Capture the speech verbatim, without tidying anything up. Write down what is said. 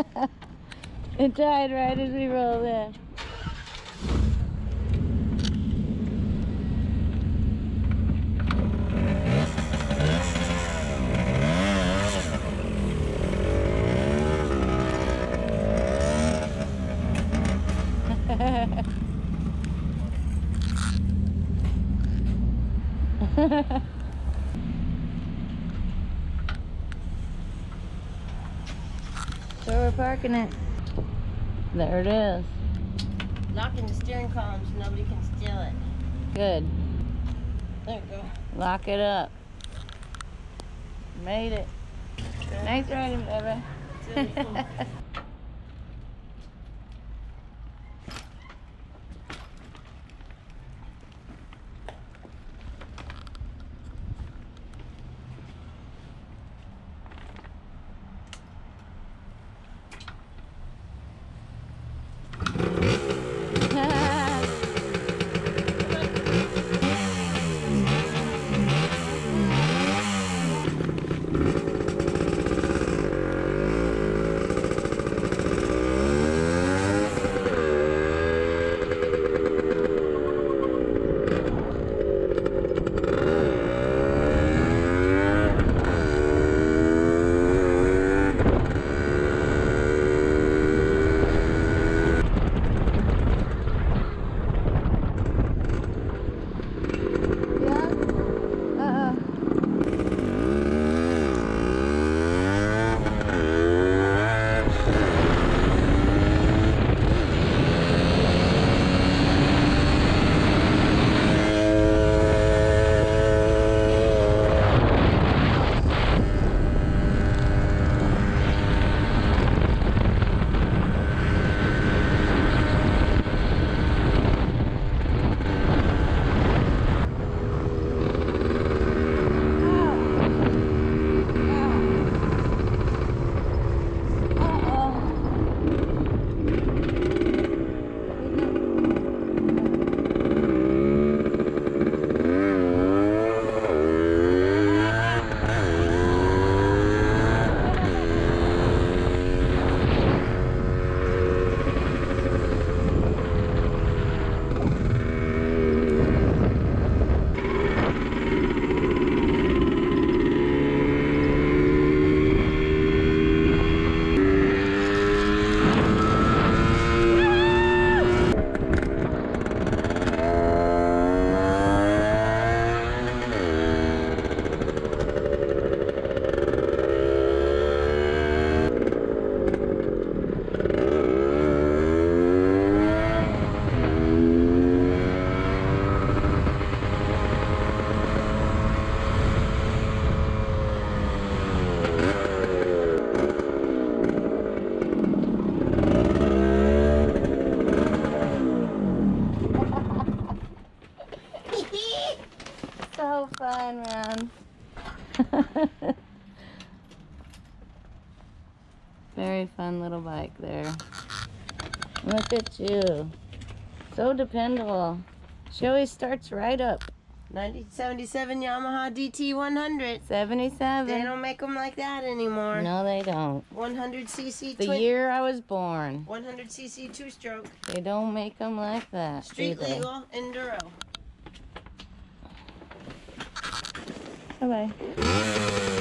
It died right as we rolled in. So we're parking it. There it is. Locking the steering column so nobody can steal it. Good. There we go. Lock it up. Made it. Okay. Nice riding, baby. It's really cool. So fun, man. Very fun little bike there. Look at you. So dependable. She always starts right up. nineteen seventy-seven Yamaha D T one hundred. seventy-seven. They don't make them like that anymore. No, they don't. one hundred c c. The year I was born. one hundred c c two-stroke. They don't make them like that. Street either. legal enduro. Bye-bye.